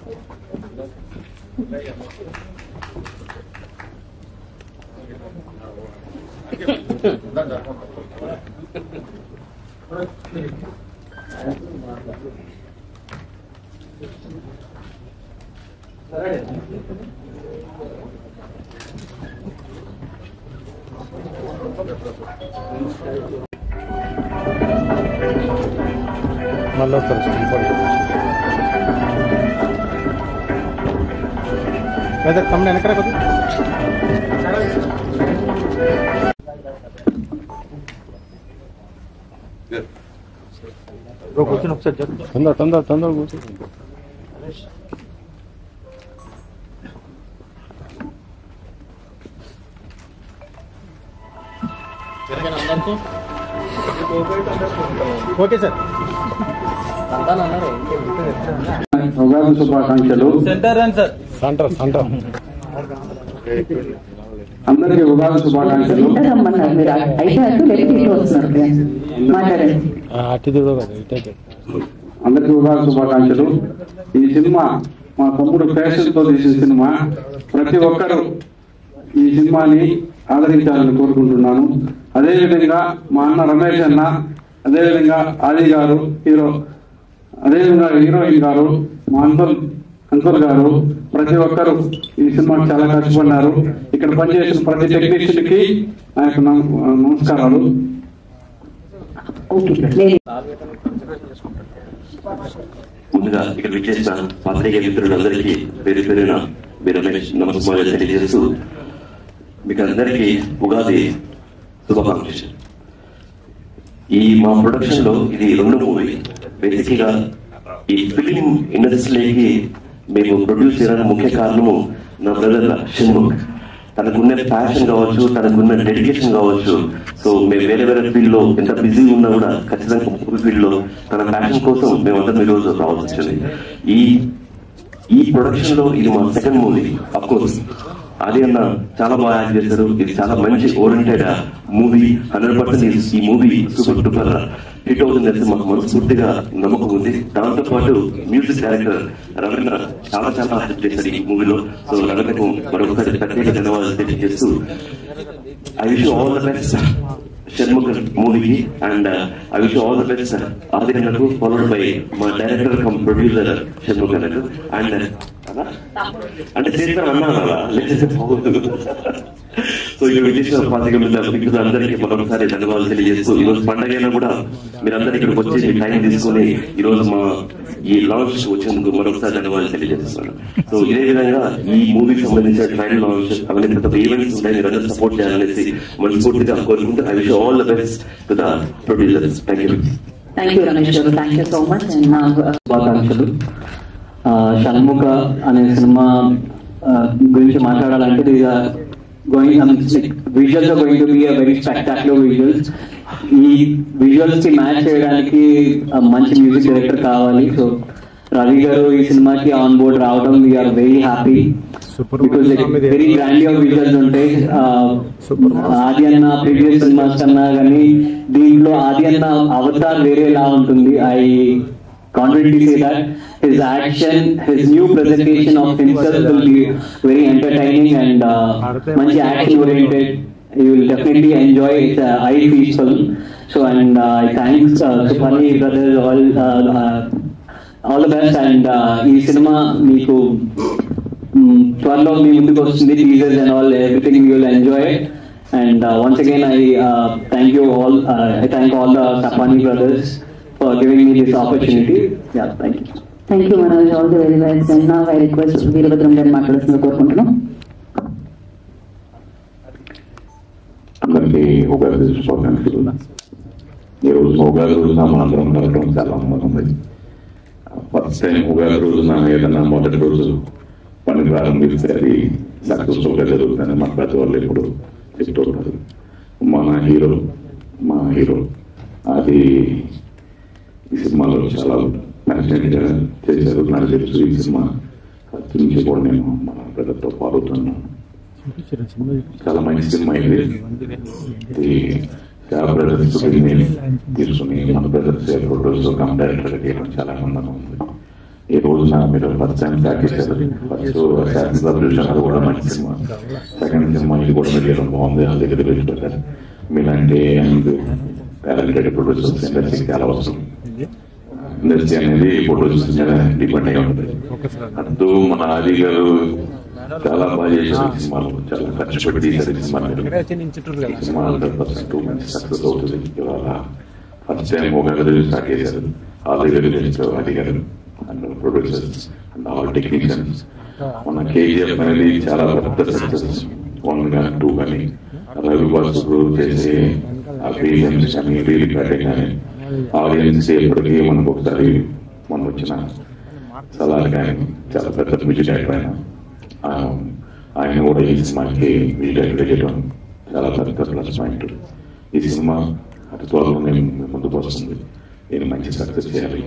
మళ్ళీ వస్తారు లేదా కమ్మని వెనకరా కొద్ది కూర్చొని ఒకసారి తొందర తొందర తొందర కూర్చొని ఓకే సార్ ఉగాది శుభాకాంక్షలు. అందరికీ ఉగాది శుభాకాంక్షలు. అందరికీ ఉగాది శుభాకాంక్షలు. ఈ సినిమా మా తమ్ముడు ఫ్యాషన్ తో తీసిన సినిమా. ప్రతి ఒక్కరూ ఈ సినిమాని ఆదరించాలని కోరుకుంటున్నాను. అదేవిధంగా మా అన్న రమేష్ అన్న, అదేవిధంగా ఆది గారు హీరో, అదేవిధంగా హీరోయిన్ గారు, మా అంకుల్ గారు, ప్రతి ఒక్కరు ఈ సినిమాకి చాలా కష్టపడ్డారు. ఇక్కడ పనిచేసిన ప్రతి టెక్నీషియన్ కి నాకు నమస్కారాలు. ముందుగా ఇక్కడ విచ్చేసిన పాత్రికేయ మిత్రులందరికీ పేరు పేరున మీరు నమస్కారాలు తెలియజేస్తూ మీకు అందరికీ ఉగాది శుభాకాంక్షలు. ఈ మా ప్రొడక్షన్ లో ఇది 2వ మూవీ. బేసిక్ గా ఈ ఫిలిం ఇండస్ట్రీకి మేము ప్రొడ్యూస్ చేయడానికి ముఖ్య కారణము నా బ్రదర్ షణ్ముఖ్. తనకున్న ప్యాషన్ కావచ్చు, తనకున్న డెడికేషన్ కావచ్చు. సో మేము వేరే వేరే ఫీల్డ్ లో ఎంత బిజీ ఉన్నా కూడా ఖచ్చితంగా మూవీ ఫీల్డ్ లో తన ప్యాషన్ కోసం మేమంతా ఈ రోజు రావాల్సి వచ్చింది. ఈ ప్రొడక్షన్ లో ఇది మా 2nd మూవీ. అఫ్ కోర్స్ ఆది అన్న చాలా బాగా యాక్ట్ చేశారు. ఇది చాలా మంచి ఓరియంటెడ్ మూవీ. 100% ఈ మూవీ సూపర్ డూపర్ హిట్ అవుతుందని మాకు మనస్ఫూర్తిగా నమ్మకం ఉంది. దాంతో పాటు మ్యూజిక్ డైరెక్టర్ రవీంద్ర చాలా చాలా హెల్ప్ చేశారు ఈ మూవీలో. సో రవీంద్రకు మరొకసారి ప్రత్యేక ధన్యవాదాలు తెలియజేస్తూ I wish all the best Shanmukh మూవీకి and I wish all the best Aadi అన్నకు, ఫాలోడ్ బై మా డైరెక్టర్ కమ్ ప్రొడ్యూసర్ షణ్ముఖ్ అన్నకు. అండ్ అంటే చేస్తారు అన్నా సో ఈ విదేశ పాత్రిక అందరికీ మరొకసారి ధన్యవాదాలు తెలియజేస్తూ ఈ రోజు పండగైనా కూడా మీరందరూ ఇక్కడికి వచ్చి టైం తీసుకుని ఈ రోజు మా ఈ లాంచ్ వచ్చేందుకు మరొకసారి ధన్యవాదాలు తెలియజేస్తున్నాను. సో ఇదే విధంగా ఈ మూవీకి సంబంధించిన ట్రైలర్ లాంచ్ అవన్నీ ప్రతి ఒక్క ఈవెంట్స్ ఉంటాయి. మీరందరూ సపోర్ట్ చేయాలనేసి మనస్ఫూర్తిగా కోరుకుంటూ I wish all the best to the producers. Thank you. Thank you Ramesh garu. Thank you so much. శుభాకాంక్షలు. షణ్ముఖ అనే సినిమా గురించి మాట్లాడాలంటే visuals are going to be a very spectacular visuals. ఈ విజువల్స్ కి మ్యాచ్ చేయడానికి మంచి మ్యూజిక్ డైరెక్టర్ కావాలి. సో రవి గారు ఈ సినిమాకి ఆన్ బోర్డ్ రావడం we are very happy because very grandeur visuals ఉంటాయి. ఆది అన్న ప్రీవియస్ సినిమాస్ కన్నా కానీ దీంట్లో ఆది అన్న అవతార్ వేరేలా ఉంటుంది. I confidently say that his action, his new presentation of himself will be very entertaining and much action oriented. You will definitely enjoy it. I feel film. So and I thanks Supani brothers all the best and ee cinema meeku త్వరలో మీ ముందుకు వస్తుంది. teasers and all everything you will enjoy it. And once again I thank you all. I thank all the Supani brothers for giving me this opportunity. Yeah, thank you. Thank you Manoj. All the very best. And now I request Veerabhadram garu మాట్లాడుతున్నారు కోరుకుంటున్నాం. అందరికీ ఉగాది శుభాకాంక్షలు. ఈరోజు ఉగాది రోజున మనందరం కలగడం చాలా ఆనందంగా ఉంది. ఫస్ట్ టైం ఉగాది రోజున ఏదైనా మొదటి రోజు పని ప్రారంభిస్తే అది సక్సెస్ఫుల్ గా జరుగుతుందని మన పెద్దవాళ్ళు ఎప్పుడు చెప్తూ ఉంటారు. మా హీరో అది ఈ సినిమాలో చాలా ప్యాషనేట్ గా చేశారు. నాకు తెలుసు ఈ సినిమా నుంచి కూడా నేను మన బ్రదర్తో పాల్గొన్నాను. చాలా మంచి సినిమా ఇది. బ్రదర్స్ తీసుకుని మన బ్రదర్స్ ప్రొడ్యూసర్ కమ్ డైరెక్టర్ చేయడం చాలా ఆనందంగా ఉంది. ఈ రోజున మీరు ఫస్ట్ టైం స్టార్ట్ చేశారు. ఫస్ట్ అది కూడా మంచి సినిమా, సెకండ్ సినిమా ఇది కూడా మీరు బాగుంది, వాళ్ళ దగ్గర వెళ్ళిపోతారు. మీలాంటి టాలెంటెడ్ ప్రొడ్యూసర్స్ ఇండస్ట్రీ చాలా అవసరం. ఇండస్ట్రీ అనేది ప్రొడ్యూసర్స్ మీద డిపెండ్ అయి ఉంటుంది. అంటూ మన ఆది గారు చాలా బాగా చేశారు సినిమాలు, చాలా కష్టపడి తీశారు సినిమాలు. సినిమా 100% మంచి సక్సెస్ అవుతుంది. ఇవాళ ఫస్ట్ టైం ఒక స్టార్ట్ చేశారు. All the very best Aadi garu and producers and all technicians. మన కేజీఎఫ్ అనేది చాలా పెద్ద సక్సెస్, 1 కానీ 2 కానీ రవి బాసు చేసే ఆ బీజిఎమ్స్ కానీ రీల్ ప్యాటింగ్ కానీ ఆడియన్స్ ఎప్పటికీ మనకు ఒకసారి మనం వచ్చిన సలార్ కానీ చాలా పెద్ద మ్యూజిక్ డైరెక్టర్ ఆయన కూడా ఈ సినిమాకి మ్యూజిక్ డైరెక్టర్ చేయడం చాలా పెద్ద ప్లస్ పాయింట్. ఈ సినిమా అతి త్వరలో మేము ముందుకు వస్తుంది. నేను మంచి సక్సెస్ చేయాలి.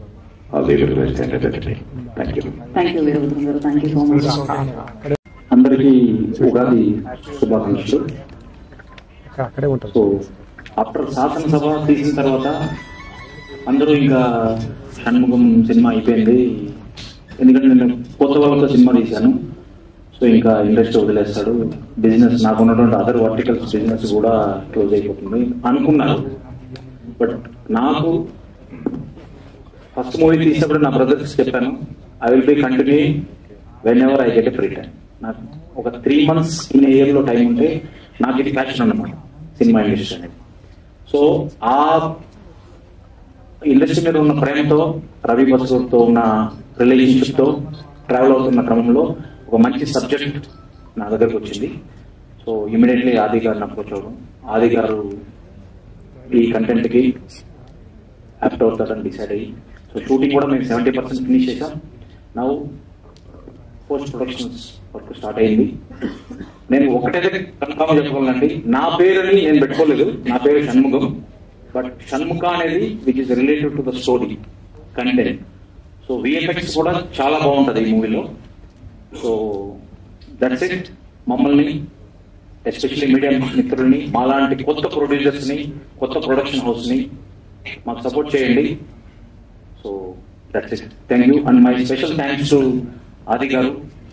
అందరికీ ఉగాది శుభాకాంక్షలు. సో ఆఫ్టర్ శాసనసభ తీసిన తర్వాత అందరూ ఇంకా షణ్ముఖం సినిమా అయిపోయింది, ఎందుకంటే నేను కొత్త వాళ్ళతో సినిమా తీశాను. సో ఇంకా ఇండస్ట్రీ వదిలేస్తాడు, బిజినెస్ నాకు ఉన్నటువంటి అదర్ వర్టికల్స్ బిజినెస్ కూడా క్లోజ్ అయిపోతుంది అనుకున్నారు. బట్ నాకు ఫస్ట్ మూవీ తీసినప్పుడు నా బ్రదర్స్ చెప్పాను, I will be continue whenever I get a free time. నాకు ఒక 3 months ఇన్ ఇయర్ లో టైం ఉంటే నాకు ఇది ప్యాషన్ అన్నమాట సినిమా ఇండస్ట్రీ అనేది. సో ఆ ఇండస్ట్రీ మీద ఉన్న ప్రేమతో, రవి బసూర్తో ఉన్న రిలేషన్షిప్ తో ట్రావెల్ అవుతున్న క్రమంలో ఒక మంచి సబ్జెక్ట్ నా దగ్గరకు వచ్చింది. సో ఇమీడియట్లీ ఆది గారిని అప్రోచ్ అవ్వడం, ఆది గారు ఈ కంటెంట్ కి యాప్ట్ అవుతాడని డిసైడ్ అయ్యి, సో షూటింగ్ కూడా మేము 70% ఫినిష్ చేసాం. Now post productions work start అయింది. నేను ఒకటైతే కన్ఫర్మ్ చెప్పుకోవాలండి, నా పేరుని నేను పెట్టుకోలేదు, నా పేరు షణ్ముఖం. బట్ షణ్ముఖ అనేది which is related to the story content. So VFX కూడా చాలా బాగుంటది ఈ మూవీలో. So that's it. మమ్మల్ని ఎస్పెషల్లీ మీడియా మిత్రుల్ని, మాలాంటి కొత్త ప్రొడ్యూసర్స్ ని, కొత్త ప్రొడక్షన్ హౌస్ ని మాకు సపోర్ట్ చేయండి. So that's it. Thank you. And my special thanks to Aadi garu.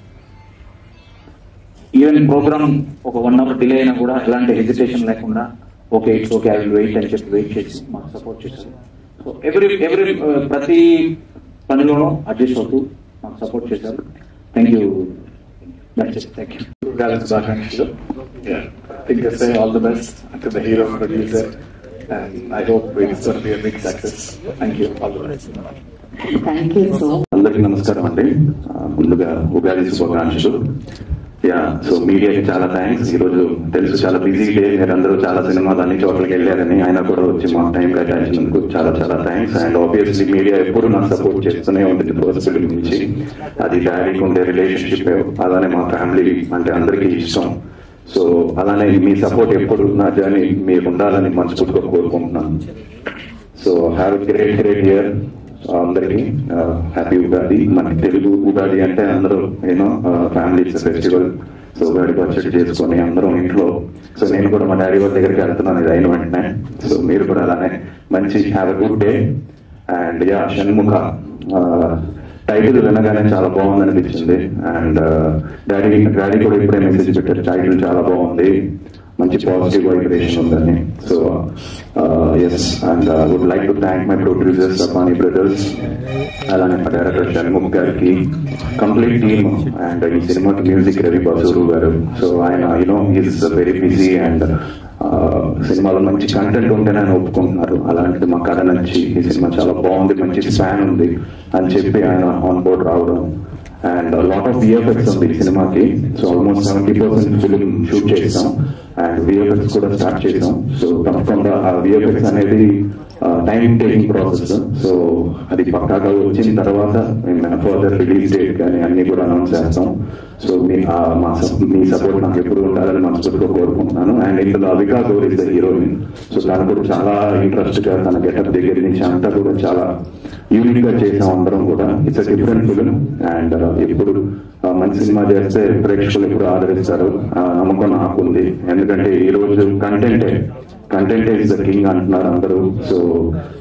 Even programme ఒక 1 hour డిలే అయినా కూడా ఎలాంటి హెజిటేషన్ లేకుండా okay it's okay I will wait అని చెప్పి వెయిట్ చేసి మాకు సపోర్ట్ చేశారు. సో ఎవ్రీ ప్రతి పనిలోనూ అడ్జస్ట్ అవుతూ మాకు సపోర్ట్ చేశారు. Thank you. Thank you. I think I say all the best to the hero producer, and I hope it's going to be a big success. Thank you. All the best. Thank you so much. అందరికీ నమస్కారం అండి. ముందుగా ఉగాది శుభాకాంక్షలు. So మీడియాకి చాలా thanks. ఈ రోజు తెలుసు చాలా బిజీ డే, మీరు అందరూ చాలా సినిమాలు అన్ని చోట్లకి వెళ్ళారని, ఆయన కూడా వచ్చి మా టైం కేటాయించినందుకు చాలా చాలా థ్యాంక్స్. అండ్ ఆబ్వియస్లీ మీడియా ఎప్పుడు నాకు సపోర్ట్ చేస్తూనే ఉంటుంది ఫస్ట్ ఫిల్మ్ నుంచి. అది డాడీకి ఉండే రిలేషన్షిప్, అలానే మా ఫ్యామిలీ అంటే అందరికీ ఇష్టం. సో అలానే మీ సపోర్ట్ ఎప్పుడు నా జర్నీ మీకు ఉండాలని మనస్ఫూర్తిగా కోరుకుంటున్నాను. సో హ్యావ్ గ్రేట్ ఇయర్ అందరికి. హ్యాపీ ఉగాది. మనకి తెలుగు ఉగాది అంటే అందరూ ఫ్యామిలీ ఫెస్టివల్. సో ఉగాది పచ్చడి చేసుకొని అందరం ఇంట్లో. సో నేను కూడా మా డాడీ వాళ్ళ దగ్గరికి వెళ్తున్నాను ఇది అయిన వెంటనే. సో మీరు కూడా అలానే మంచి have a good day. And Shanmukha title వినగానే చాలా బాగుంది అనిపించింది. అండ్ డాడీ కూడా ఇప్పుడే మెసేజ్ పెట్టారు, టైటిల్ చాలా బాగుంది, మంచి పాజిటివ్ వైబ్రేషన్ ఉందని. So yes, and would like to thank my producers Apani brothers, అలానే మా డైరెక్టర్ షణ్ముఖ్ గారికి, కంప్లీట్ టీమ్. అండ్ ఈ సినిమాకి మ్యూజిక్ రవి బసూరు గారు. సో ఆయన ఈజ్ వెరీ బిజీ అండ్ సినిమాలో మంచి కంటెంట్ ఉంటేనే ఆయన ఒప్పుకుంటున్నారు. అలాంటిది మా కథ నచ్చి ఈ సినిమా చాలా బాగుంది, మంచి ఫ్యాన్ ఉంది అని చెప్పి ఆయన ఆన్ బోర్డ్ రావడం. అండ్ లాట్ ఆఫ్ విఎఫ్ఎక్స్ ఉంది ఈ సినిమాకి. సో ఆల్మోస్ట్ 70% ఫిలిం షూట్ చేసాం అండ్ విఎఫ్ఎక్స్ కూడా స్టార్ట్ చేసాం. సో తప్పకుండా ఆ విఎఫ్ఎక్స్ అనేది టైం టేకింగ్ ప్రాసెస్. సో అది పక్కాగా వచ్చిన తర్వాత మేము ఫర్దర్ రిలీజ్ డేట్ కానీ అన్ని కూడా అనౌన్స్ చేస్తాం. సో మీ సపోర్ట్ నాకు ఎప్పుడు ఉండాలని మనస్ఫూర్తిగా కోరుకుంటున్నాను. అండ్ ఇందులో Avika Gaur is the heroine. So తను కూడా చాలా ఇంట్రెస్ట్ గా తన గెటప్ దగ్గర నుంచి అంతా కూడా చాలా యూనిక్ గా చేసాం అందరం కూడా. It's different film. అండ్ ఎప్పుడు మంచి సినిమా చేస్తే ప్రేక్షకులు ఎప్పుడు ఆదరిస్తారు నమ్మకం నాకు ఉంది. ఎందుకంటే ఈ రోజు కంటెంట్ ఈజ్ ద కింగ్ అంటున్నారు అందరూ. సో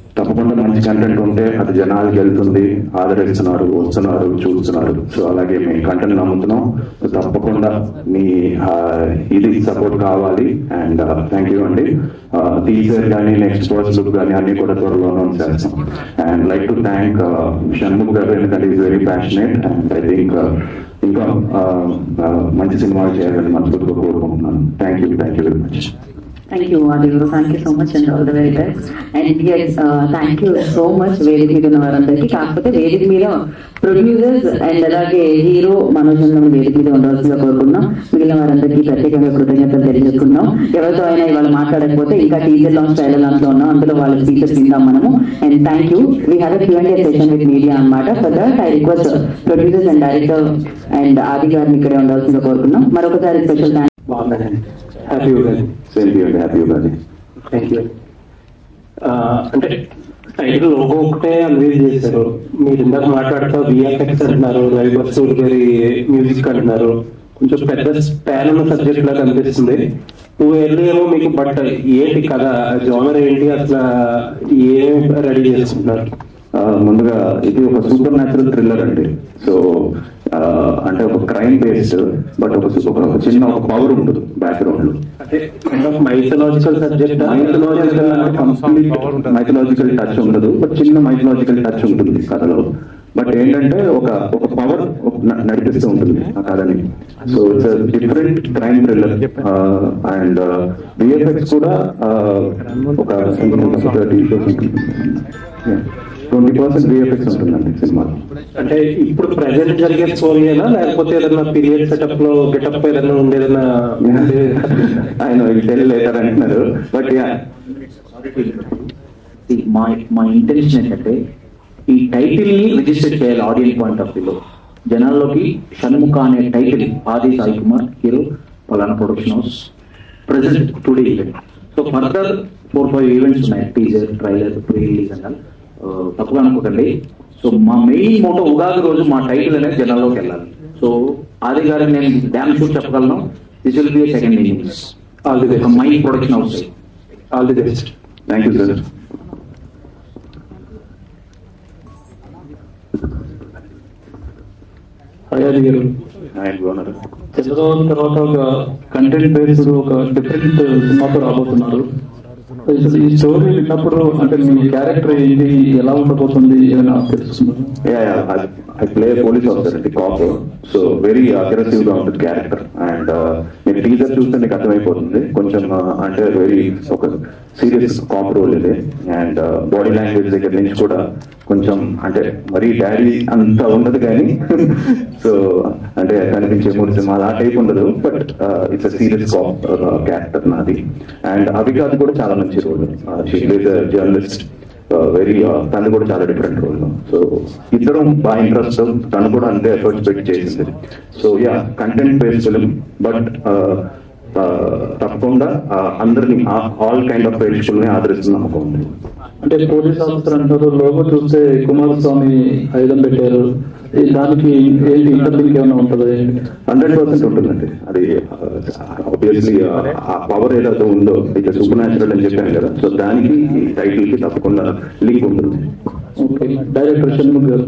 తప్పకుండా మంచి కంటెంట్ ఉంటే అది జనాలకి వెళ్తుంది, ఆదరిస్తున్నారు, వస్తున్నారు, చూస్తున్నారు. సో అలాగే మేము కంటెంట్ నమ్ముతున్నాం. సో తప్పకుండా మీ ఇది సపోర్ట్ కావాలి. అండ్ థ్యాంక్ యూ అండి. టీజర్ కానీ నెక్స్ట్ ఫస్ట్ లుక్ కానీ అన్ని కూడా త్వరలోనే చేస్తాం. And like to thank Shanmukh garu, ఎందుకంటే is very passionate. And I think ఇంకా మంచి సినిమాలు చేయాలని మనస్ఫూర్తిగా కోరుకుంటున్నాను. Thank you very much. Thank you, Adigaru. Thank you so much and all the very best. And yes, thank you so much వేదిక మీద ఉన్న వారందరికీ. కాకపోతే వేదిక మీద ప్రొడ్యూసర్స్ అండ్ అలాగే హీరో మనోజ్ వేదిక మీద ఉండాల్సిందిగా కోరుకున్నాం. మిగిలిన వారందరికీ ప్రత్యేకంగా కృతజ్ఞతలు తెలియజేసుకున్నాం. ఎవరితో అయినా ఇవాళ మాట్లాడకపోతే ఇంకా టీజర్ లాంచ్ ట్రైలర్ లాంచ్ లో ఉన్నాం, అందులో వాళ్ళ స్పీచెస్ విందాం మనము. And thank you. We have a Q&A session with media అన్నమాట. For that I request producers and director and Aadi గారిని ఇక్కడే ఉండాల్సిందిగా కోరుకున్నాం. మరొకసారి special thanks. Happy Ugadi. Happy Ugadi. Thank you. అంటే టైటిల్ లోగో ఒకటే అన్వీల్ చేశారు. మీరు ఇందాక మాట్లాడుతూ VFX అంటున్నారు, రవి బస్సూర్ గారి మ్యూజిక్ అంటున్నారు. కొంచెం పెద్ద స్పాన్ ఉన్న సబ్జెక్ట్ లాగా అనిపిస్తుంది. 2 ఏళ్ళు ఏమో మీకు, బట్ ఏంటి కదా జోనర్ ఏంటి, అసలు ఏం రెడీ చేసుకుంటున్నారు? ముందుగా ఇది ఒక సూపర్ న్యాచురల్ థ్రిల్లర్ అండి. సో అంటే ఒక క్రైమ్ బేస్డ్, బట్ ఒక చిన్న ఒక పవర్ ఉంటుంది బ్యాక్గ్రౌండ్ లో. మైథలాజికల్ సబ్జెక్ట్, మైథలాజికల్ టచ్ ఉండదు, బట్ చిన్న మైథలాజికల్ టచ్ ఉంటుంది కథలో. బట్ ఏంటంటే ఒక పవర్ నడిపిస్తూ ఉంటుంది ఆ కథని. So it's different crime thriller. And VFX కూడా ఒక 20% VFX ఉంటుందండి సినిమాలో. అంటే ఇప్పుడు ప్రెసెంట్ జరిగే స్టోరీనా, లేకపోతే ఏదైనా పీరియడ్ సెటప్ లో గెటప్ ఏదైనా ఉండేదన్నా? ఆయన తెలియలేటర్ అంటున్నారు. బట్ మా ఇంటెన్షన్ ఏంటంటే ఈ టైటిల్ ని రిజిస్టర్ చేయాలి ఆడియన్స్ పాయింట్ ఆఫ్ వ్యూలో. జనాల్లోకి షణ్ముఖ అనే టైటిల్, ఆది సాయి కుమార్ హీరో, పలానా production house, present today event. So further 4-5 events ఉన్నాయి, టీజర్, ట్రైలర్, ప్రీ రిలీజ్ అన్నారు. తప్పుగా అనుకోకండి. సో మా మెయిన్ మోటో ఉగాది రోజు మా టైటిల్ అనేది జనాల్లోకి వెళ్ళాలి. సో ఆది గారికి నేను డ్యామ్ షూట్ చెప్పగలను, this will be second innings. All the best. My production house, all the best. Thank you sir. అయ్యాది గారు, చంద్రబాబు తర్వాత ఒక కంటెంట్ బేస్డ్ ఒక డిఫరెంట్ సినిమాతో రాబోతున్నారు. ఈ స్టోరీ విన్నప్పుడు అంటే మీ క్యారెక్టర్ ఏంటి, ఎలా ఉండబోతుంది ఏమైనా తెలుస్తుంది? ఐ ప్లే పోలీస్ ఆఫీసర్ అండి, కాప్. సో వెరీ అగ్రెసివ్ గా ఉంటుంది క్యారెక్టర్. అండ్ మీరు టీజర్ చూస్తే మీకు అర్థమైపోతుంది. కొంచెం అంటే వెరీ ఒక సీరియస్ కాప్ రోల్ ఇది. అండ్ బాడీ లాంగ్వేజ్ దగ్గర నుంచి కూడా కొంచెం అంటే మరీ డాడీ అంత ఉండదు కానీ సో అంటే కనిపించే మూడు సినిమాలు ఆ టైప్ ఉండదు. But it's serious cop character నాది. అండ్ అవికాద్ కూడా చాలా మంచి రోల్. జర్నలిస్ట్, వెరీ తను కూడా చాలా డిఫరెంట్ రోల్. సో ఇద్దరం బాగా ఇంట్రెస్ట్, తను కూడా అంతే ఎఫర్ట్స్ పెట్టి చేసింది. So yeah, content based film, but తప్పకుండా అందరినీ ఆల్ కైండ్ ఆఫ్ ప్రేక్షకుల్ని ఆదరిస్తున్న నమ్మకం ఉంది. అంటే పోలీస్ ఆఫీసర్ అంటారు, లోగో చూస్తే కుమారస్వామి ఆయుధం పెట్టారు, దానికి ఏంటి ఇంటర్లింక్ ఏమైనా ఉంటుంది? 100% ఉంటుందండి. అది ఆబ్వియస్లీ ఆ పవర్ ఏదైతే ఉందో, ఇక సూపర్ న్యాచురల్ అని చెప్పాను కదా, సో దానికి టైటిల్ కి తప్పకుండా లింక్ ఉంటుంది. Okay. Director Shanmukh garu,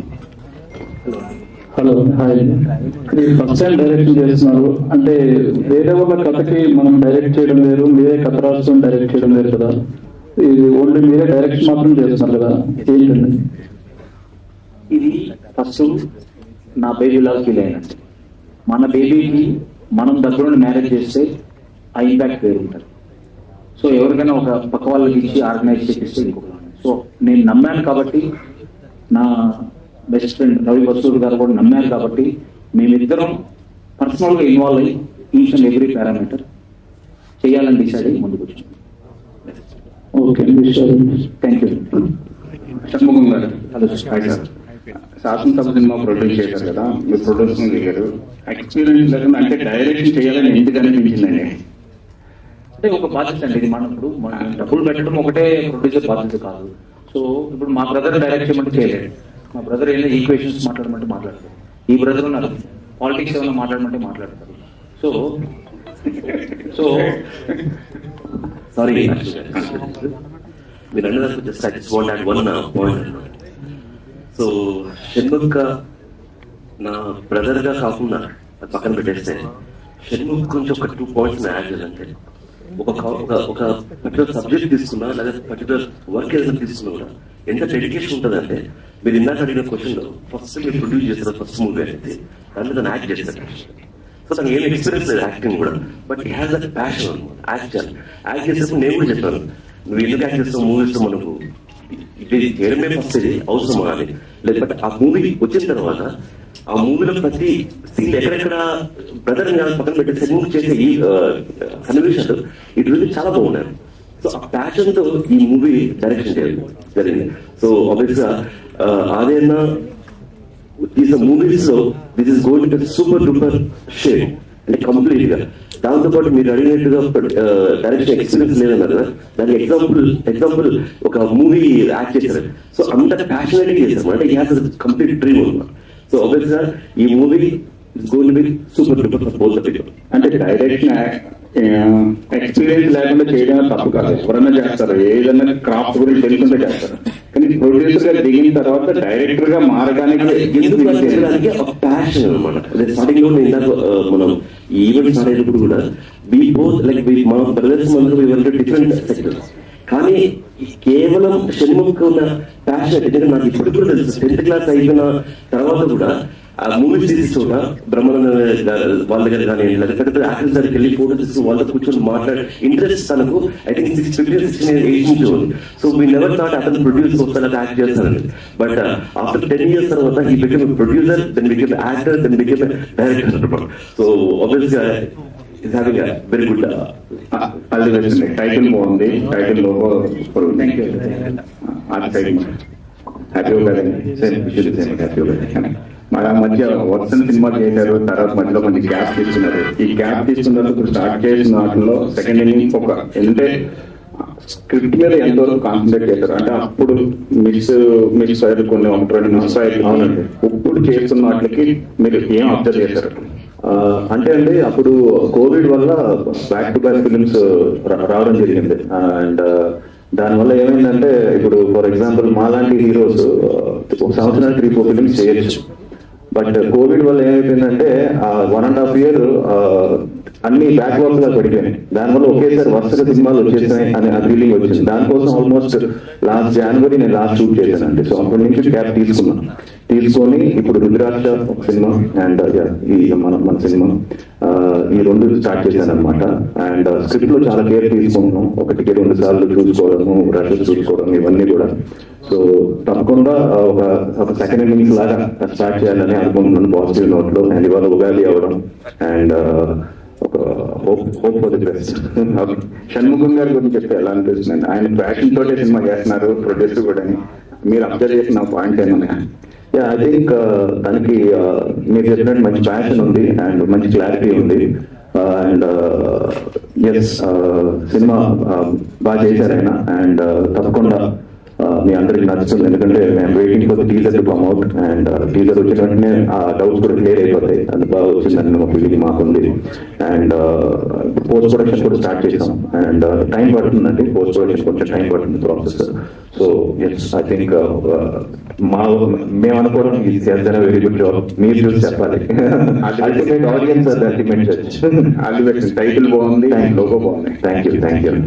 hello, hi. మీరు ఫస్ట్ టైం డైరెక్షన్ చేస్తున్నారు. అంటే వేరే వాళ్ళ కథకి మనం డైరెక్ట్ చేయడం వేరు, మీరే కథ రాష్ట్రం డైరెక్ట్ చేయడం వేరు కదా. ఇది ఓన్లీ మీరే డైరెక్షన్ మాత్రం చేస్తున్నారు కదా, ఏంటండి? ఇది ఫస్ట్ నా బేబీ లాగా ఫీల్ అయినట్టు. మన బేబీకి మనం దగ్గరుండి మ్యారేజ్ చేస్తే ఆ ఇంపాక్ట్ వేరు ఉంటుంది. సో ఎవరికైనా ఒక పక్క వాళ్ళకి ఇచ్చి ఆర్గనైజ్ చేపిస్తే ఇంకొక. సో నేను నమ్మాను కాబట్టి, నా బెస్ట్ ఫ్రెండ్ రవి బస్సూర్ గారు కూడా నమ్మారు కాబట్టి, మేమిద్దరం పర్సనల్గా ఇన్వాల్వ్ అయ్యి ఈచ్ అండ్ ఎవ్రీ పారామీటర్ చేయాలని డిసైడ్ అయ్యి ముందుకు వచ్చాం. Okay, thank you. షణ్ముఖం గారు, శాసనసభ సినిమా ప్రొడ్యూస్ చేశారు కదా, మీరు ప్రొడ్యూసింగ్ దిగారు. ఎక్స్పీరియన్స్ లేకుండా అంటే డైరెక్షన్ చేయాలని ఎందుకు అనిపించిందండి? అంటే ఒక బాధ్యత అండి ఇది. మనం ఇప్పుడు డబ్బులు పెట్టడం ఒకటే ప్రొడ్యూసర్ బాధ్యత కాదు. సో ఇప్పుడు మా బ్రదర్ డైరెక్ట్ చేయమంటే చేయలేడు. మా బ్రదర్ ఏదైనా ఈక్వేషన్స్ మాట్లాడమంటే మాట్లాడతారు. ఈ బ్రదర్ ఉన్నారు, పాలిటిక్స్ ఏమైనా మాట్లాడమంటే మాట్లాడతారు. సో సో సారీ, మీరు అన్నదానికి just I just want one point అన్నమాట. సో షణ్ముఖ్ నా బ్రదర్ గా కాకుండా అది పక్కన పెట్టేస్తే షణ్ముఖ్ గురించి ఒక 2 పాయింట్స్ యాడ్ చేయాలంటే ఒక పర్టికులర్ సబ్జెక్ట్ తీసుకున్నా లేదా పర్టికులర్ వర్క్ ఏదైనా తీసుకున్నా కూడా ఎంత డెడికేషన్ ఉంటుందంటే మీరు ఇందాక అడిగిన క్వశ్చన్ లో ఫస్ట్ మీరు ప్రొడ్యూస్ చేసిన ఫస్ట్ మూవీ అయితే దాని మీద యాక్ట్ చేస్తారు. సో తనకు ఏం ఎక్స్పీరియన్స్ లేదు యాక్టింగ్ కూడా, but he has that passion అనమాట. యాక్ట్ చేసినప్పుడు నేను కూడా చెప్పాను, నువ్వు ఎందుకు యాక్ట్ చేస్తావు మూవీస్ మనకు ఇది చేయడమే ఫస్ట్ ఇది అవసరమా అని. లేదు బట్ ఆ మూవీ వచ్చిన తర్వాత ఆ మూవీలో ప్రతి సీన్ ఎక్కడెక్కడ బ్రదర్ పక్కన పెట్టి షణ్ముఖ్ చేసే ఈ సన్నివేశాలు ఇటు really చాలా బాగున్నాయి. సో ఆ ప్యాషన్ తో ఈ మూవీ డైరెక్షన్ జరిగింది. సో ఆబ్వియస్ గా ఆదైన తీసిన మూవీస్ లో this is going to super duper shade అంటే కంప్లీట్ గా. దాంతో పాటు మీరు అడిగినట్టుగా డైరెక్షన్ ఎక్స్పీరియన్స్ లేదన్నారు కదా, దానికి ఎగ్జాంపుల్ ఒక మూవీ యాక్ట్ చేశారు. సో అంత ప్యాషనేట్ చేశారు అంటే ఈ హ్యాస్ కంప్లీట్ డ్రీమ్ అనమాట. సో ఆబ్వియస్ గా ఈ movie is going to be super duper for both the people. అంటే డైరెక్షన్ ఎక్స్పీరియన్స్ లేకుండా చేయడం తప్పు కాదు, ఎవరైనా చేస్తారు, ఏదైనా క్రాఫ్ట్ గురించి తెలుసుకుంటే చేస్తారు. కానీ ప్రొడ్యూసర్ గా దిగిన తర్వాత డైరెక్టర్ గా మారడానికి ప్యాషన్ అనమాట. స్టార్టింగ్ లో ఇందాక మనం ఈవెంట్స్ ఆడేటప్పుడు కూడా వి బోత్ లైక్ మన బ్రదర్స్ అందరూ డిఫరెంట్ సెక్టర్స్, కానీ కేవలం షణ్ముఖ్ ఉన్న ప్యాషన్ ఎందుకంటే నాకు ఇప్పుడు కూడా తెలుసు. 10th క్లాస్ అయిపోయిన తర్వాత కూడా ఆ మూవీస్ తీసి చోట బ్రహ్మానంద వాళ్ళ దగ్గర కానీ లేకపోతే యాక్టర్స్ దగ్గరికి వెళ్ళి ఫోటో తీసుకుని వాళ్ళతో కూర్చొని మాట్లాడే ఇంట్రెస్ట్ తనకు ఐ థింక్ 16 ఏజ్ నుంచి ఉంది. సో వీ నెవర్ థాట్ అతను ప్రొడ్యూస్ వస్తాను యాక్ట్ చేస్తానండి. బట్ ఆఫ్టర్ 10 years తర్వాత he become producer, then become actor, then become director. So ఆబ్వియస్గా is having very good title బాగుంది, టైటిల్ లోగో మన మధ్య వర్షన్ సినిమా చేశారు, తర్వాత మధ్యలో మంచి గ్యాప్ తీసుకున్నారు. ఈ గ్యాప్ తీసుకున్న తర్వాత ఇప్పుడు స్టార్ట్ చేసిన వాటిలో సెకండ్ ఇన్నింగ్ ఒక అంటే స్క్రిప్ట్ మీద ఎంతవరకు కాన్సన్ట్రేట్ చేశారు అంటే అప్పుడు మిక్స్ అయ్యారు కొన్ని 1-2 మిక్స్ అయ్యారు. అవునండి, ఇప్పుడు చేస్తున్న వాటికి మీరు ఏం అబ్జర్వ్ చేశారు? అంటే అండి అప్పుడు కోవిడ్ వల్ల బ్యాక్ టు బ్యాక్ ఫిలిమ్స్ రావడం జరిగింది. అండ్ దానివల్ల ఏమైందంటే ఇప్పుడు ఫర్ ఎగ్జాంపుల్ మాలాంటి హీరోస్ ఒక సంవత్సరానికి 3-4 ఫిలిమ్స్ చేయొచ్చు. బట్ కోవిడ్ వల్ల ఏమైపోయిందంటే 1.5 year అన్ని బ్యాక్వర్డ్ గా పడిపోయినాయి. దానివల్ల ఒకేసారి వరుసగా సినిమాలు వచ్చేసాయి అనే ఫీలింగ్ వచ్చింది. దానికోసం ఆల్మోస్ట్ లాస్ట్ జనవరి నేను లాస్ట్ షూట్ చేశానండి. సో అప్పటి నుంచి క్యాప్ తీసుకొని ఇప్పుడు రుద్రాక్ష ఒక సినిమా అండ్ ఈ మన సినిమా ఈ 2 స్టార్ట్ చేశాను అనమాట. అండ్ స్క్రిప్ట్ లో చాలా కేర్ తీసుకుంటున్నాం, 1-2 సార్లు చూసుకోవడము, రషెస్ చూసుకోవడం ఇవన్నీ కూడా. సో తప్పకుండా ఒక సెకండ్ ఇన్నింగ్స్ లాగా స్టార్ట్ చేయాలని అనుకుంటున్నాను పాజిటివ్ నోట్ లో. అండ్ ఇవాళ ఉగాది అవ్వడం అండ్ ఒక hope for the best. Shanmukham గారి గురించి చెప్తే ఎలా అనిపిస్తుంది? ఆయన ప్యాషన్ తోటే సినిమా చేస్తున్నారు, ప్రొడ్యూసర్ కూడా. మీరు అబ్జర్వ్ చేసిన పాయింట్ ఏమన్నా? ఐ థింక్ తనకి మీరు చెప్పినట్టు మంచి ప్యాషన్ ఉంది అండ్ మంచి క్లారిటీ ఉంది. అండ్ ఎస్ సినిమా బాగా చేశారు ఆయన. అండ్ తప్పకుండా మీ అందరికి నచ్చుతుంది, ఎందుకంటే మేము waiting for teaser to come out. And teaser వచ్చిన వెంటనే ఆ డౌట్స్ కూడా క్లియర్ అయిపోతాయి, అది బాగా వచ్చిందని ఒక ఫీలింగ్ మాకుంది. అండ్ పోస్ట్ ప్రొడక్షన్ కూడా స్టార్ట్ చేసాం. అండ్ టైం పడుతుందండి, పోస్ట్ ప్రొడక్షన్ కొంచెం టైం పడుతుంది process. So yes I think మేము అనుకోవడం చేద్దాం వెరీ గుడ్ జాబ్. మీరు చూసి చెప్పాలి, ఆడియన్స్ అల్టిమేట్. టైటిల్ బాగుంది, లోగో బాగుంది. Thank you.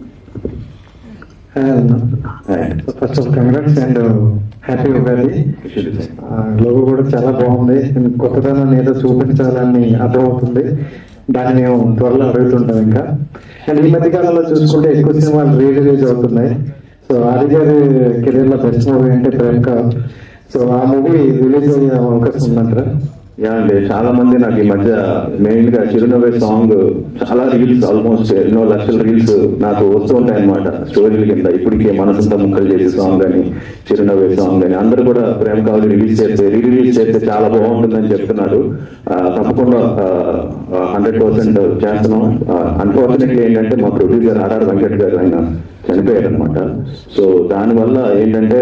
First of congrats and happy Ugadi. Logo కూడా చాలా బాగుంది, కొత్తదనాన్ని ఏదో చూపించాలని అర్థమవుతుంది. దాన్ని మేము త్వరలో అడుగుతుంటాం ఇంకా. అండ్ ఈ మధ్య కాలంలో చూసుకుంటే ఎక్కువ సినిమాలు రిలీజ్ అవుతున్నాయి. సో ఆది గారి కెరీర్ లో బెస్ట్ మూవీ అంటే ప్రేమక. సో ఆ మూవీ రిలీజ్ అయ్యే అవకాశం ఉందంటారా? యా అండి, చాలా మంది నాకు ఈ మధ్య మెయిన్ గా చిరునవ్వే సాంగ్ చాలా రీల్స్, ఆల్మోస్ట్ ఎన్నో లక్షల రీల్స్ నాకు వస్తూ ఉంటాయి అనమాట స్టోరీల కింద. ఇప్పటికే మనసంతా ముక్కలు చేసే సాంగ్ అని, చిరునవ్వే సాంగ్ అని అందరూ కూడా ప్రేమ కావాలి రిలీజ్ చేస్తే చాలా బాగుంటుందని చెప్తున్నారు. తప్పకుండా 100% చేస్తున్నాం. అన్ఫార్చునేట్లీ ఏంటంటే మా ప్రొడ్యూసర్ ఆర్ఆర్ వెంకట్ గారు ఆయన చనిపోయారు అనమాట. సో దానివల్ల ఏంటంటే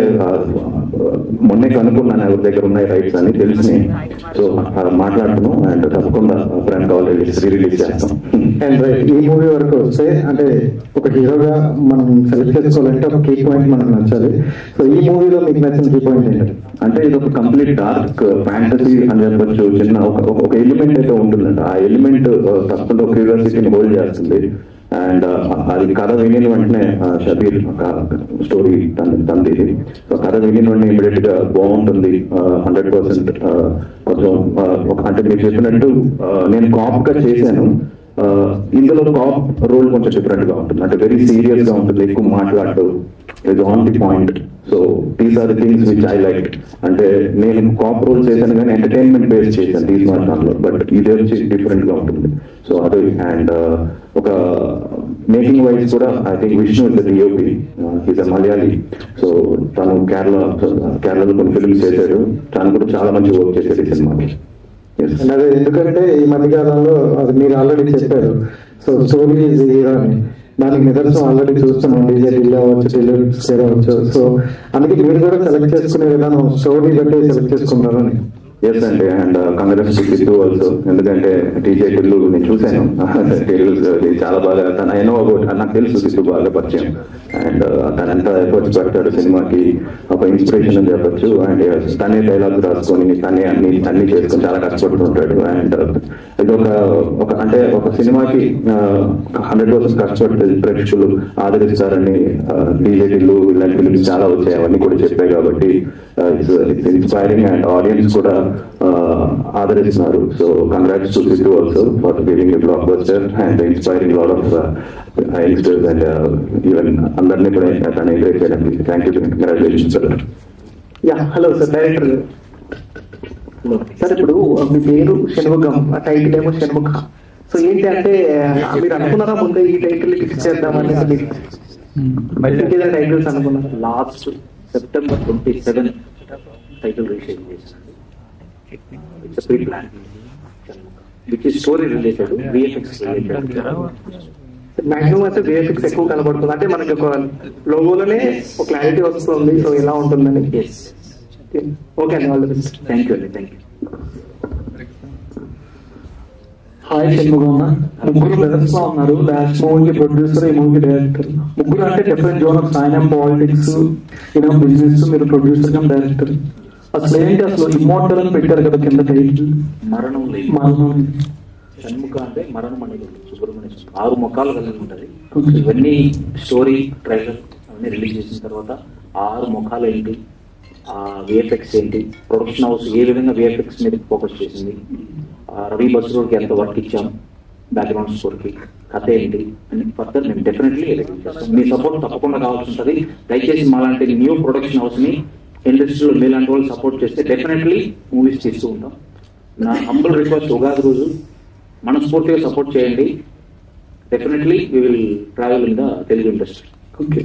మొన్నే కనుక్కున్నాను ఎవరి దగ్గర ఉన్నాయి రైట్స్ అని తెలిసి, సో మాట్లాడుతున్నాం అండ్ తప్పకుండా ఫ్రెండ్ కావాలి రిలీజ్ చేస్తాం. అండ్ ఈ మూవీ వరకు వస్తే అంటే ఒక హీరోగా మనం సెలెక్ట్ చేసుకోవాలంటే ఒక కీ పాయింట్ మనకు నచ్చాలి. సో ఈ మూవీలో మీకు నచ్చిన కీ పాయింట్ ఏంటంటే అంటే ఇది ఒక కంప్లీట్ డార్క్ ఫ్యాంటసీ అని చెప్పొచ్చు. చిన్న ఒక ఎలిమెంట్ అయితే ఉంటుందండి. ఆ ఎలిమెంట్ తప్పకుండా క్యూరియాసిటీని హోల్డ్ చేస్తుంది. అండ్ అది కథ విని వెంటనే షబీర్ స్టోరీ తంది. సో కథ విని వెంటనే ఇమీడియట్ గా బాగుంటుంది 100%. కొంచెం అంటే మీరు చెప్పినట్టు నేను కాప్ గా చేశాను. ఇందులో కాప్ రోల్ కొంచెం డిఫరెంట్ గా ఉంటుంది. అంటే వెరీ సీరియస్ గా ఉంటుంది, ఎక్కువ మాట్లాడదు, is on the point. So these are the things which I like. అంటే నేను కాప్ రోల్ చేశాను కానీ ఎంటర్టైన్మెంట్ బేస్ చేశాను దీస్ మాటల్లో, బట్ ఇది వచ్చి డిఫరెంట్ గా ఉంటుంది. సో అది అండ్ ఒక మేకింగ్ వైజ్ కూడా I think Vishnu is DOP, is a Malayali. సో తను కేరళలో కొన్ని ఫిల్మ్స్ చేశాడు. తను కూడా చాలా మంచి వర్క్ చేశాడు ఈ సినిమాకి. అదే ఎందుకంటే ఈ మధ్యకాలంలో అది మీరు ఆల్రెడీ చెప్పారు. సో స్టోరీ ఈజ్ హీరో అని, దానికి నిదర్శనం ఆల్రెడీ చూస్తున్నాం. డీజే ఢిల్లీ అవ్వచ్చు, ఢిల్లీ అవ్వచ్చు. సో అందుకే మీరు కూడా సెలెక్ట్ చేసుకునే విధానం స్టోరీ బట్టి సెలెక్ట్ చేసుకున్నారు అని. ఎస్ అండి, and congrats to Siddhu also. ఎందుకంటే టీజే టిల్లు నేను చూశాను, చాలా బాగా తన ఎన్నో నాకు తెలుసు సిద్ధు బాగా పరిచయం. అండ్ తనంతా ఎఫర్ట్స్ పెడతాడు సినిమాకి, ఒక ఇన్స్పిరేషన్ అని చెప్పొచ్చు. అండ్ తనే డైలాగ్స్ రాసుకొని తనే అన్ని చేసుకొని చాలా కష్టపడుతుంటాడు. అండ్ ఇది ఒక అంటే ఒక సినిమాకి 100% కష్టపడితే ప్రేక్షకులు ఆదరిస్తారని డీజే టిల్లు ఇలాంటి ఫిలిమ్స్ చాలా వచ్చాయి, అవన్నీ కూడా చెప్పాయి. కాబట్టి ఇట్స్ ఇన్స్పైరింగ్ అండ్ ఆడియన్స్ కూడా ఆదరిస్తున్నారు. So congrats to Siddhu also for giving a blockbuster and inspiring lot of youngsters and even అందరినీ కూడా తను ఎంకరేజ్ చేయడానికి thank you, congratulations sir. Yeah hello sir, director sir. ఇప్పుడు మీ పేరు షణ్ముఖం, టైటిల్ ఏమో షణ్ముఖ. సో ఏంటి అంటే మీరు అనుకున్నారా ముందే ఈ టైటిల్ ఫిక్స్ చేద్దామని? టైటిల్స్ అనుకున్నారు లాస్ట్ సెప్టెంబర్ 27 టైటిల్ రిలీజ్ చేశాను. It's pre plan which is story related, VFX related. Maximum అయితే విఎఫ్ఎక్స్ ఎక్కువ కనబడుతుంది. అంటే మనకి ఒక లోగోలోనే ఒక క్లారిటీ వస్తుంది. సో ఎలా ఉంటుందని. ఓకే అండి, all the best. Thank you అండి, థ్యాంక్ యూ. హాయ్ షణ్ముఖం అన్న. ముగ్గురు బ్రదర్స్ లా ఉన్నారు. లాస్ట్ మూవీకి ప్రొడ్యూసర్, ఈ మూవీకి డైరెక్టర్. ముగ్గురు అంటే different zone of cine and politics, business. మీరు ప్రొడ్యూసర్ కమ్ డైరెక్టర్. అసలు ఏంటి అసలు ఇమ్మోర్టల్ అని పెట్టారు కదా కింద టైటిల్, మరణం లేదు. మరణం. షణ్ముఖ అంటే మరణం అనేది సుబ్రహ్మణ్య 6 ముఖాలు కలిగి ఉంటది. ఇవన్నీ స్టోరీ ట్రైలర్ అవన్నీ రిలీజ్ చేసిన తర్వాత 6 ముఖాలు ఏంటి, ఆ విఎఫ్ఎక్స్ ఏంటి, ప్రొడక్షన్ హౌస్ ఏ విధంగా విఎఫ్ఎక్స్ మీద ఫోకస్ చేసింది, రవి బస్రూర్కి ఎంత వర్క్ ఇచ్చాం, బ్యాక్గ్రౌండ్ స్కోర్కి కథ ఏంటి అని ఫర్దర్ మేము డెఫినెట్లీ రిలీజ్ చేస్తాం. మీ సపోర్ట్ తప్పకుండా కావాల్సి ఉంటుంది. దయచేసి మాలాంటి న్యూ ప్రొడక్షన్ హౌస్ ని ఇండస్ట్రీలో మీలాంటి వాళ్ళు సపోర్ట్ చేస్తే డెఫినెట్లీ మూవీస్ చేస్తూ ఉంటాం. నా హంబుల్ రిక్వెస్ట్, ఉగాది రోజు మనస్ఫూర్తిగా సపోర్ట్ చేయండి. Definitely we will travel in the Telugu industry. Okay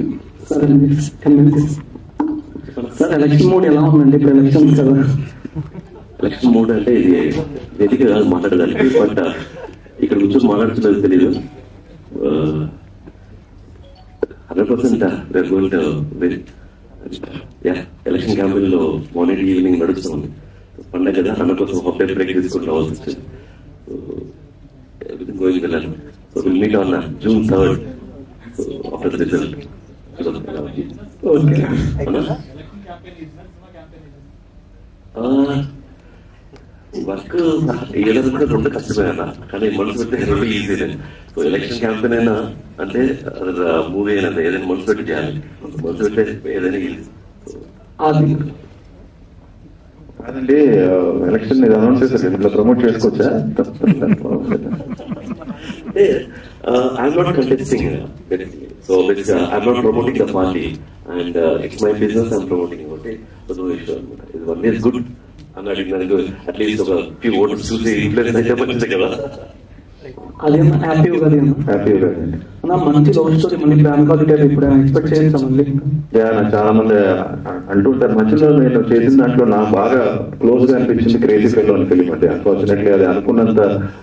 sir, election mode ఎలా ఉందండి? ఇప్పుడు ఎలక్షన్ కదా. ఎలక్షన్ మోడ్ అంటే ఇది వేదిక కాదు మాట్లాడడానికి, బట్ ఇక్కడ కూర్చొని మాట్లాడుతున్నది తెలీదు. 100% ఎలక్షన్ క్యాంపెయిన్ లో మార్నింగ్ ఈవినింగ్ నడుస్తుంది. పండగ కదా, 100% హాఫ్ డే బ్రేక్ తీసుకుని రావాల్సి వచ్చింది. Everything going well. So we'll meet on June 3rd after the result. Okay. Work ఏదైనా కూడా రెండు కష్టమే అన్న, కానీ మనసు పెడితే రెండు ఈజీ. సో ఎలక్షన్ క్యాంపెయిన్ అయినా అంటే మూవీ అయినా ఏదైనా మనసు పెట్టి చేయాలి. మనసు పెడితే ఏదైనా ఈజీ. అదండి, ఎలక్షన్ మీద అనౌన్స్ చేశారు, ఇట్లా ప్రమోట్ చేసుకోవచ్చా? I'm not contesting, so I'm not promoting the party, and it's my business I'm promoting. Okay, so no issue. One is good. I'm not ignoring at least a few votes to see influence. అదేమో happy Ugadi happy Ugadi అండి. మంచి love story మళ్ళీ plan కాదు ఇప్పుడు expect చేస్తాం మళ్ళీ. నాకు చాలా మంది అంటుంటారు మధ్యలో నేను చేసిన దాంట్లో నాకు బాగా క్లోజ్ గా అనిపించింది క్రేజీ ఫెలో అని ఫిలిం అంటే. అన్ఫార్చునేట్లీ అది అనుకున్నంత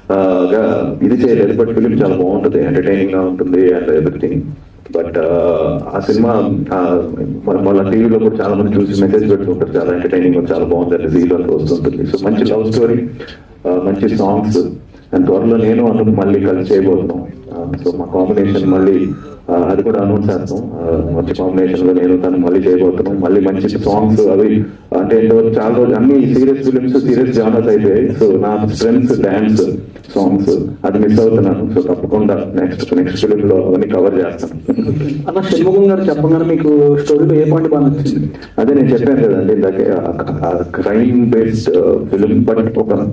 ఇది చేయలేదు, బట్ ఫిలిం చాలా బాగుంటుంది, ఎంటర్టైనింగ్ గా ఉంటుంది అండ్ ఎవ్రీథింగ్. బట్ ఆ సినిమా మళ్ళీ టీవీలో కూడా చాలా మంది చూసి మెసేజ్ పెడుతుంటారు, చాలా ఎంటర్టైనింగ్ చాలా బాగుంది అంటే జీలో వస్తుంటుంది. సో మంచి లవ్ స్టోరీ, మంచి సాంగ్స్, అండ్ త్వరలో నేను అను మళ్ళీ కలిసి చేయబోతున్నాం. సో మా కాంబినేషన్ మళ్ళీ అది కూడా అనౌన్స్ చేస్తాం. మంచి కాంబినేషన్ లో నేను తను మళ్ళీ చేయబోతున్నాం. మళ్ళీ మంచి సాంగ్స్ అవి అంటే చాలా రోజు అన్ని సీరియస్ ఫిలిమ్స్ సీరియస్ జానర్స్ అయిపోయాయి. సో నా స్ట్రెంగ్స్ డాన్స్ సాంగ్స్ అది మిస్ అవుతున్నాను. సో తప్పకుండా నెక్స్ట్ ఫిలిం లో అవన్నీ కవర్ చేస్తాను. అలా షణ్ముఖం గారు చెప్పగానే మీకు స్టోరీలో ఏ పాయింట్ బాగా నచ్చింది? అదే నేను చెప్పాను కదండి ఇందాకే, క్రైమ్ బేస్డ్ ఫిలిం బట్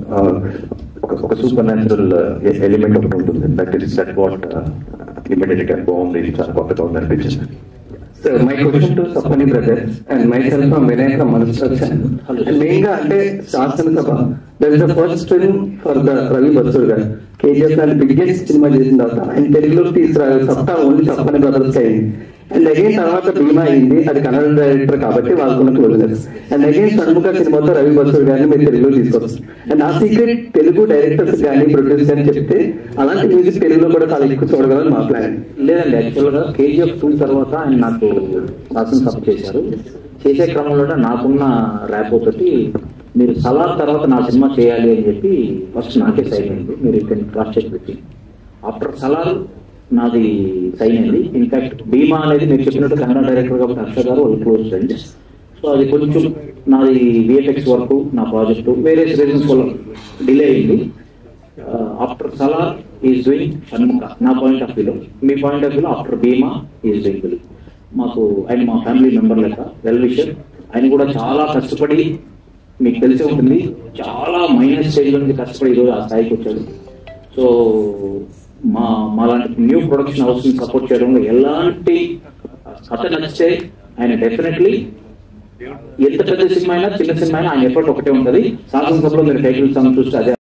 ఒక సూపర్ న్యాచురల్ ఎలిమెంట్ ఒకటి ఉంటుంది. దట్ వాట్ ఇమిడియట్ గా బాగుంది, చాలా కొత్తగా ఉంది అనిపించింది. Sir, my question to Sapani brothers and myself from Vinay from Construction. And main ga ante Shasana Sabha, that is the first film for the Ravi Basur garu. KGF and biggest cinema చేసిన తర్వాత ఆయన తెలుగులో తీసుకురాలి సప్తా only Sapani brothers అయింది. And again తర్వాత భీమా అయింది, అది కన్నడ డైరెక్టర్ కాబట్టి వాళ్ళకున్న క్లోజ్నెస్. అండ్ అగైన్ షణ్ముఖ సినిమాతో రవి బసూర్ గారిని మీరు తెలుగులో తీసుకొస్తారు. అండ్ నా సీక్రెట్ తెలుగు డైరెక్టర్స్ కానీ ప్రొడ్యూసర్ అని చెప్తే అలాంటి మ్యూజిక్ తెలుగులో కూడా చాలా ఎక్కువ చూడగలని మా ప్లాన్. లేదండి, యాక్చువల్ గా KGF 2 తర్వాత ఆయన నాకు శాసనసభ చేశారు. చేసే క్రమంలో నాకున్న ర్యాప్ ఒకటి, మీరు సలార్ తర్వాత నా సినిమా చేయాలి అని చెప్పి ఫస్ట్ నాకే సైన్ అయింది. మీరు ఇక్కడ క్రాస్ చెక్ పెట్టి ఆఫ్టర్ సలార్ నాది సైన్ అయింది. ఇన్ఫాక్ట్ భీమా అనేది మీరు చెప్పినట్టు కన్నడ డైరెక్టర్ కాబట్టి హర్ష గారు వాళ్ళు క్లోజ్ ఫ్రెండ్స్. సో అది కొంచెం నాది VFX వర్క్ నా ప్రాజెక్టు వేరే రీజన్స్ వల్ల డిలే అయింది. After Salaar is doing Shanmukha నా పాయింట్ ఆఫ్ వ్యూలో. మీ పాయింట్ ఆఫ్ వ్యూలో after Bhimaa is doing film. మాకు ఆయన మా ఫ్యామిలీ మెంబర్ లెక్క వెల్ విషర్. ఆయన కూడా చాలా కష్టపడి, మీకు తెలిసి ఉంటుంది, చాలా మైనస్ స్టేజ్ నుంచి కష్టపడి ఈరోజు ఆ స్థాయికి వచ్చాడు. సో మాలాంటి న్యూ ప్రొడక్షన్ హౌస్ ని సపోర్ట్ చేయడంలో ఎలాంటి కథ నచ్చితే ఆయన డెఫినెట్లీ ఎంత పెద్ద సినిమా అయినా చిన్న సినిమా అయినా ఆయన ఎఫర్ట్ ఒకటే ఉంటుంది. శాసనసభలో మీరు టైటిల్ సాంగ్ చూస్తే అదే